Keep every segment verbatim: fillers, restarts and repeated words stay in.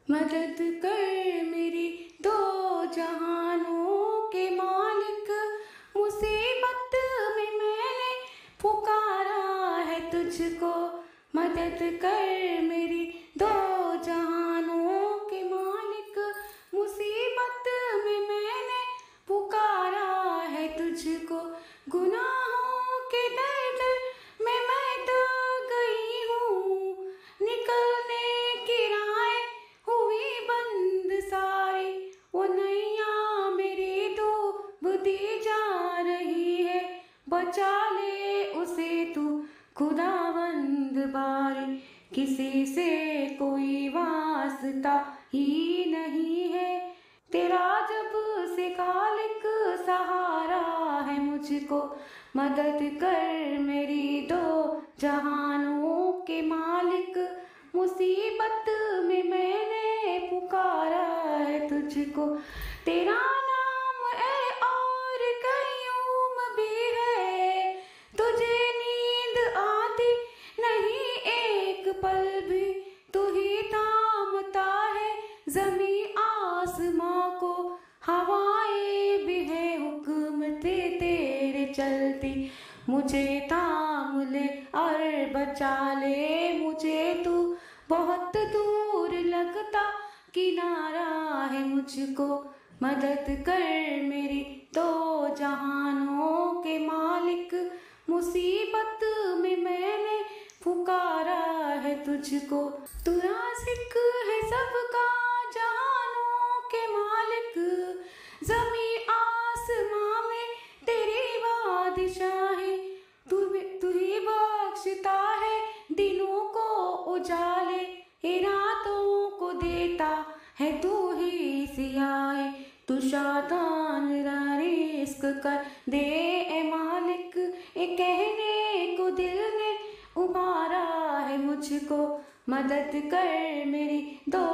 मदद कर मेरी दो जहानों के मालिक, मुसीबत में मैंने पुकारा है तुझको। मदद कर मेरी दो जहानों के मालिक, मुसीबत में मैंने पुकारा है तुझको। गुनाहों के दर्द में मैं तो गई हूँ, निकलने की राहें हुई बंद सारी। वो नैया मेरी डूबती जा रही है, बचा ले उसे तू खुदावंद बारी। किसी से कोई वास्ता ही नहीं है, तेरा जब से खालिक सहारा है मुझको। मदद कर मेरी दो जहानों के मालिक, मुसीबत में मैंने पुकारा है तुझको। तेरा नाम है और कयूम भी है, तुझे नींद आती नहीं एक पल भी। तू ही थामता है जमी आसमां को, हवाएं भी है हुक्म ते तेरे चलती। मुझे थाम ले और बचा ले मुझे तू, बहुत दूर लगता किनारा है मुझको। मदद कर मेरी दो जहानों के मालिक, मुसीबत में मैंने पुकारा है तुझको। तू राज़िक है सबका जहानों के मालिक, ज़मीं आसमां में तेरी बादशाही। तू तू ही बख्शता है दिनों को उजाले, रातों को देता है तू ही सियाए। तू शातान रा रिस्क कर दे ए मालिक, ए कहने को दिल ने उबारा है मुझको। मदद कर मेरी दो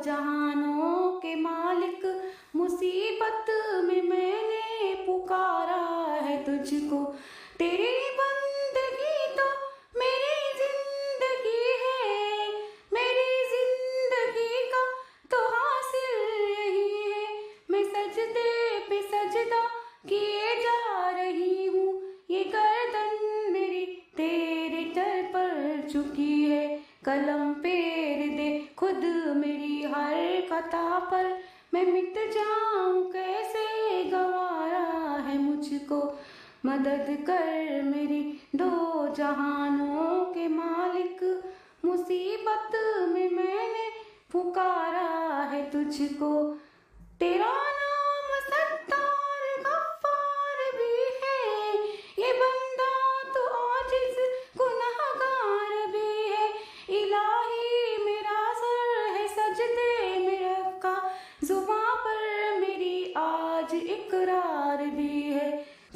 जहानों के मालिक, मुसीबत में मैंने पुकारा है तुझको। तेरी बंदगी तो मेरी जिंदगी है, मेरी जिंदगी का तो हासिल यही है। मैं सजदे पे सजदा किए जा रही हूँ, ये गर्दन मेरी तेरे दर पर झुकी है। कलम फेर दे खुद मेरी हर कथा पर, मैं मिट जाऊं कैसे गवारा है मुझको। मदद कर मेरी दो जहानों के मालिक, मुसीबत में मैंने पुकारा है तुझको। तेरा नाम सत्तार गफ्फार भी है, ये बंदा तो आजिज़ गुनहगार भी है। इलाही मेरा सर है सजदे में रखा, जुबां पर मेरी आज इकरार भी है।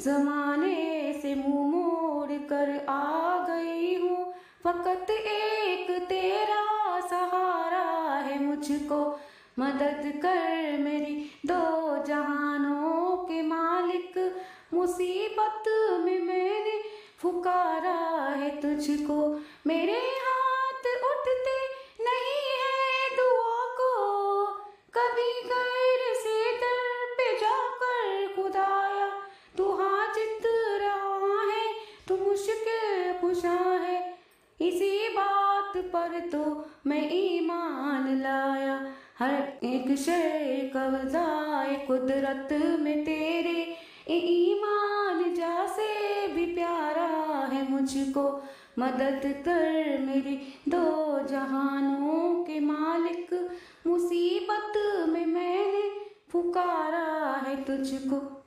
ज़माने से मुँह मोड़ कर आ गई हूँ, फकत एक तेरा सहारा है मुझको। मदद कर मेरी दो जहानों के मालिक, मुसीबत में मैंने पुकारा है तुझको। मेरे हाथ उठते नहीं है दुआ को, कभी गैर से दर पे जाकर खुदाया। तू हाजित रहा है, तू मुश्किल कुशा है, इसी बात पर तो मैं ईमान लाया। हर एक शय कब्ज़ाए कुदरत में तेरे, ए ईमान जा से भी प्यारा है मुझको। मदद कर मेरी दो जहानों के मालिक, मुसीबत में मैंने पुकारा है तुझको।